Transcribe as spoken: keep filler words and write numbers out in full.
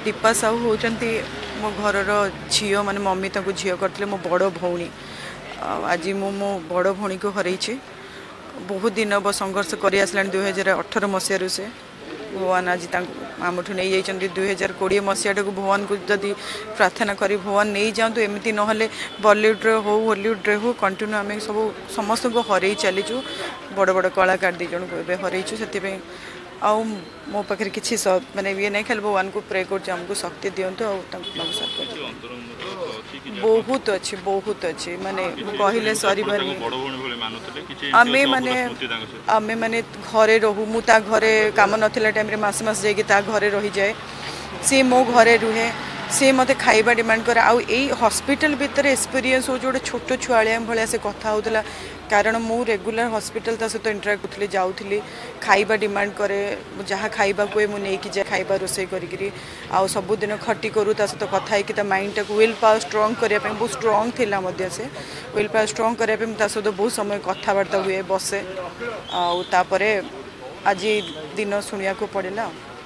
दीपा साहू होती मो घर झी मैंने मम्मी तक झी करते मो बड़ भौणी आज मु मो बड़ भौणी को हर बहुत दिन हम संघर्ष कर दुई हजार अठर मसीह से भगवान आज आमठू नहीं जाइए दुई हजार कोड़े मसीहा भगवान को जदि प्रार्थना करी भगवान नहीं जातु एमती ना बॉलीवुड हो हॉलीवुड हो कंटिन्यू आम सब समस्त को हर चलीचु बड़ बड़ कलाकार दी जन को हरइचु से आउ मो पाखे किसी माने ये नहीं खाली भगवान को प्रे करमको शक्ति दिंतु बहुत अच्छी बहुत अच्छी माने कहले सरी आमे माने आमे माने घरे रहू मु ता घरे काम नथिला टाइम रे मास मास जाइए ता घरे रही जाए सी मो घरे रुहे सी मते खाइबा डिमांड करे आउ ए हॉस्पिटल भीतर एक्सपीरियंस हो जोड़े छोट छुआलिया भाया से कथा होता कारण मु रेगुलर हॉस्पिटल ता सहित इंटराक्ट करथली जाउथली खाइबा डिमांड करे जहाँ खाइबा को मु नहीं कि जाए खाइबा रोसे करी आउ सबुदिन खटी करू ता सहित कथा है कि ता mind talk willpower strong करने बहुत स्ट्रांग थिला मध्य से विल पावर स्ट्रांग करने ता सहित बहुत समय कथबार्ता हुए बसे आउ तापरे आज दिन शुणिया को पड़ेगा।